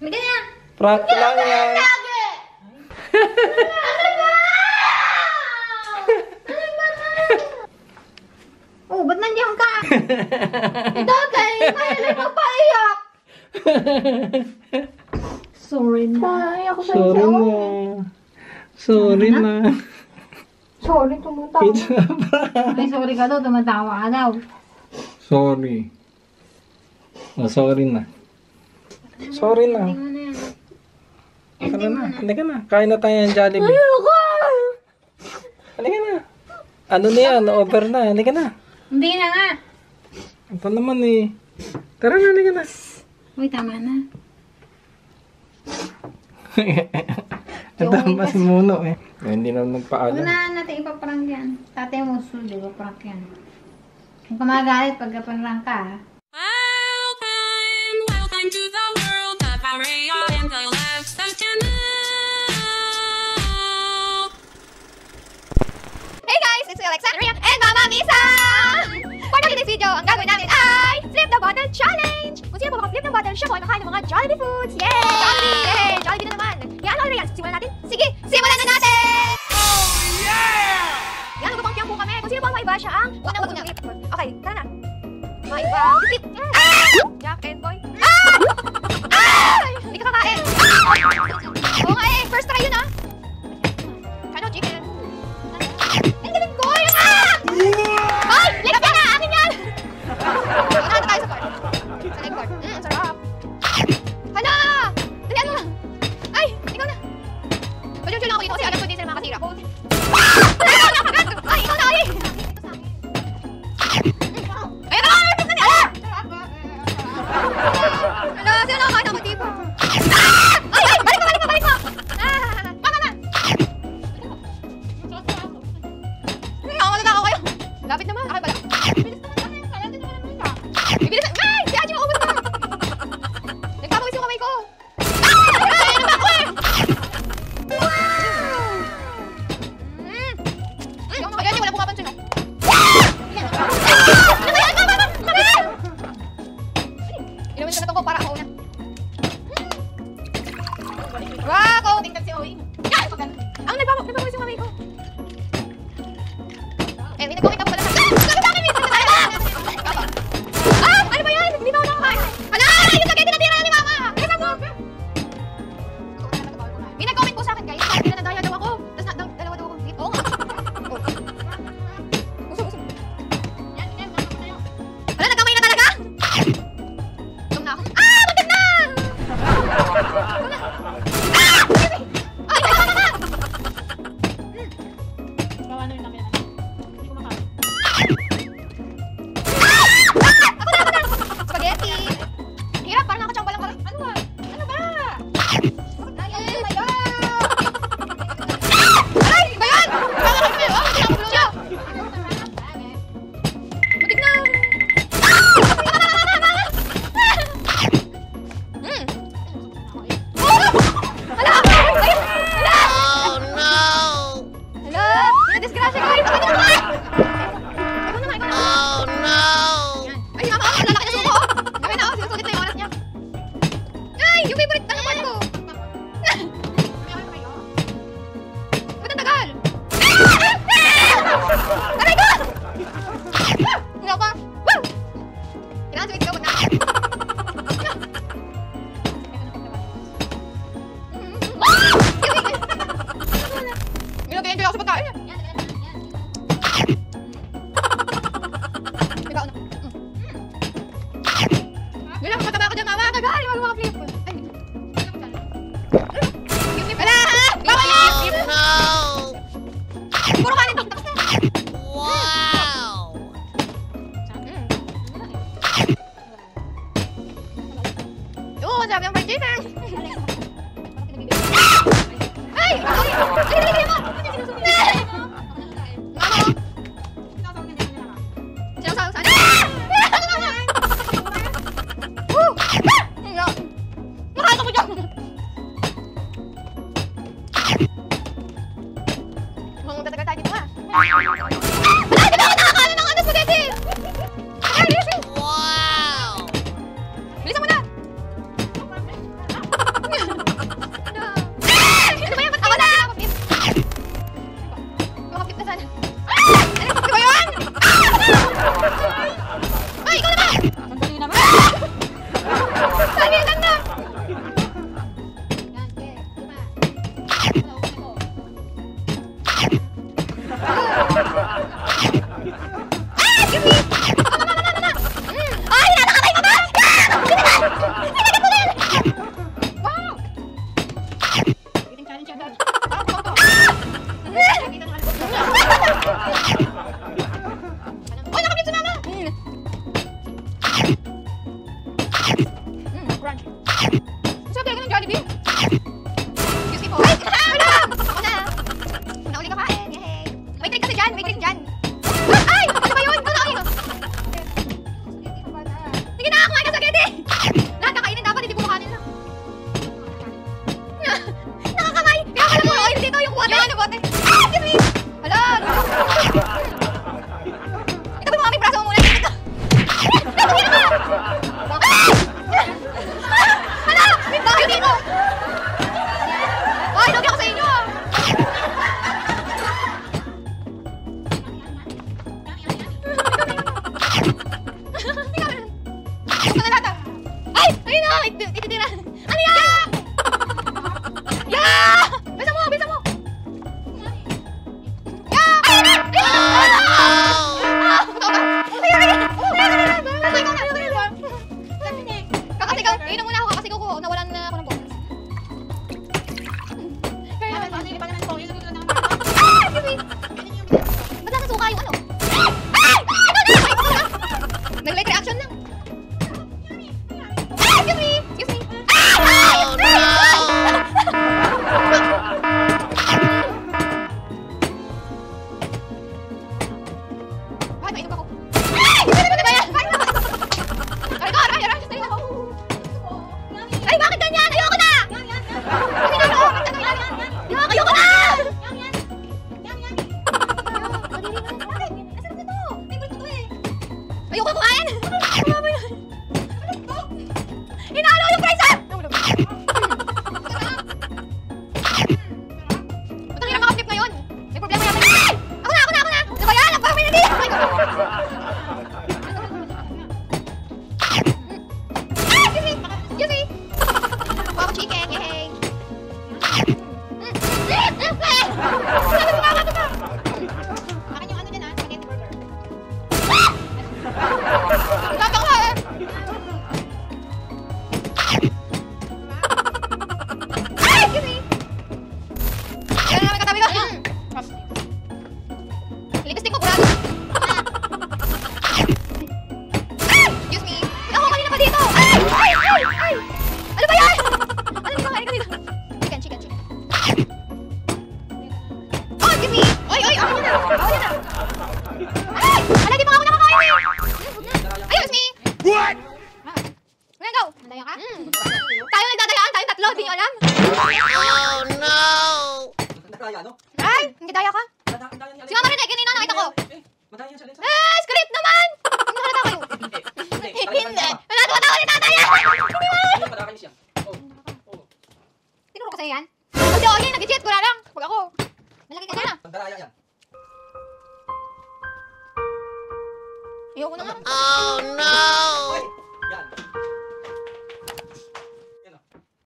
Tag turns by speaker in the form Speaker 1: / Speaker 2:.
Speaker 1: Hindi na.
Speaker 2: Prank lang yan.
Speaker 1: Oh, ba't nandiyan ka? Dagay, kaya na magpaiyak. Sorry na. Paiyak ko
Speaker 2: Sorry na. Sorry na.
Speaker 1: Sorry, tumatawa.
Speaker 2: It's a prank.
Speaker 1: Ay, sorry ka daw, tumatawa ka daw.
Speaker 2: Sorry. Oh, sorry na. Sorry na.
Speaker 1: Tingnan mo na yan.
Speaker 2: Tara na. Halika na. Kain na tayo ng Jollibee.
Speaker 1: Ayoko!
Speaker 2: Halika na. Ano na yan? Over na. Halika na.
Speaker 1: Hindi na nga.
Speaker 2: Ito naman eh. Tara na. Halika na.
Speaker 1: Uy, tama na.
Speaker 2: Ito ba si Muno eh. Hindi na
Speaker 1: Huwag
Speaker 2: nagpaalam.
Speaker 1: na natin ipaprank yan. Tatay mo, sude, ipaprank yan. Huwag ka magalit pag prank ka, ha?
Speaker 3: Welcome to the world of Maria and the Lexus Channel.
Speaker 4: Hey guys! It's Alexandria and Mama Misa! For today's video, ang gagawin namin ay Flip the Bottle Challenge! Kung sino po maka-flip ng bottle, siya po ay makain ng mga Jollibee foods! Yay! Jollibee! Yay! Jollibee na naman! Yan, ano yan? Simulan natin? Sige! Simulan na natin! Oh yeah! Yan, magpapangpiyang po kami. Kung sino po ang maiba siya ang unang mag-flip. Okay, tara na. Maiba. Flip! Jack and Boy. Hindi ka kakain! Oo nga eh! First try yun ah! Ano, chicken? Ang galing ko! Hoy! Let's go na! Akin yan! Unahan tayo sa card. Sa leg card. Ang sarap. Hala! Dalian mo lang. Ay! Ikaw na. Padyong-dyong lang ako dito kasi alam ko din sila makatira. Ay! Ikaw na! Ay! Ay! Hala! Sino nakakain ako dito? Ay! Ay! Balik mo! Balik mo! Balik mo! Mama na! Ako kayo. Lapit naman. Ako balik. Bilis naman kami. Kaya din naman naman ka. Bilis naman. Ay! Si Aji maubos na. Nagpapawis yung kamay ko. Ay! Ano ba ako eh? Wow! Ayan yung wala pumapansin oh. Ano ba yan? Mama! Inumin ko na ito ko para ako una. Wow! Ko! Tingnan si Owie. Ang nagpapawis yung kamay ko. Eh, nag-comment ako pala sa... Sabi sa akin, minsan na tayo! Ah! Ano ba yan? Hindi ba ako nakakain? Hala! Yung spaghetti na tira ni Mama! Bilisan mo! May nag-comment po sa akin, guys. Sabi nila nadaya daw ako. Tapos dalawa daw ako. Oo nga. Usog. Hala, nagkamay na talaga? Tum na ako. Ah! Muntik na! Ay! Mama! Spaghetti! Hirap, parang nakachamba lang pala. Ano ba? Ano ba? Ay, ba yan? Nakakasip kayo, ah! Tinapos siya! Butik na! Hala! Hala! Oh no! Hala! Nadisgrasya ko! Ikaw naman! Oh no! Ay, Mama, oh, lalaki na suko! Gawin na, oh, sinusulit na yung oras niya. Ay, yung favorite, ano part ko? Ba't ang tagal? Aray ko! Hindi ako. Woo! Kailangan sumit ka, wag na. Nag-enjoy ako sa pagkain eh. Ikaw na. Wala, mataba ako dyan, Mama. Tagal, wag mga flip. Ay, wala! Bawal yan! No! Puro kanin to. Tapos na. Wow! Oo, sabi ang fried chicken. Ay! Ay! Ay! Mama! Sinasawang saan? Nakata ko dyan! Mukhang tatagal tayo dito ha. Ay! Di ba ako nakakain ng ano spaghetti? Ay! Bilisan! Wow! Bilisan mo na! Ano yan? Yeah! Bisa mo, bisa mo. Yeah! Ay, ay, ay! Kakasigaw. Inom muna ako, kakasigaw ko. Nawalan na ako ng boses. Ba't lang nasuka yung ano? Nag-like reaction lang. Excuse me! Excuse me! Oh, no! Bakit mainom ako? Ano ba yan? Aray ko, aray, aray! Ay, bakit ganyan? Ayoko na! Ayoko na! Ayoko kumain! Ano ba yan? Inaano yung freezer! Ba't ang hirap makaflip ngayon? May problema yata. Ay! Ako na! Ano ba yan? Ang parang may nadi! Ay! Excuse me! Excuse me! Wow, chicken! Yay! Akin yung ano dyan ah, spaghetti burger. Lata ko eh! Ay! Excuse me! Yan na namin katabi ko. Lipstick mo, burado. Ay! Excuse me! Ako kanina pa dito! Ay! Ay! Ay! Ay! Ano ba yan? Ano dito? Ano dito? Chicken. Oh, excuse me! Oy! Ako na! Ay! Ala, di pa ako nakakain eh! Ay, excuse me! What? Ngayon, go! Mandaya ka? Tayo nagdadayaan, tayong tatlo, di nyo alam?
Speaker 3: Oh no!
Speaker 4: Ay, hindi daya ka? Si Mama Rene, kanina nakita ko. Script naman! Hindi nakalata kayo. Hindi. Natuwa ni tatay yan! Tinuro ko sa'yo yan? Kasi ako yan, nag-cheat ko na lang. Huwag ako. Malaki ka na. Ayoko na nga.
Speaker 3: Oh no!